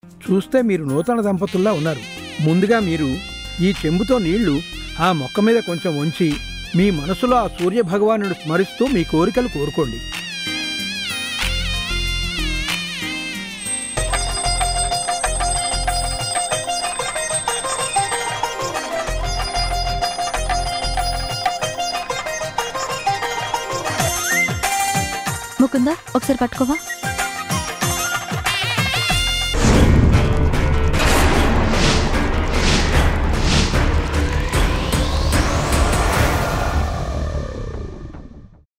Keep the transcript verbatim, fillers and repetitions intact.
చూస్తే మీరు నూతన దంపతుల్లా ఉన్నారు. ముందుగా మీరు ఈ చెంబుతో నీళ్లు ఆ మొక్క మీద కొంచెం ఉంచి మీ మనసులో ఆ సూర్య భగవానుడు స్మరిస్తూ మీ కోరికలు కోరుకోండి. ముకుందా, ఒకసారి పట్టుకోవా.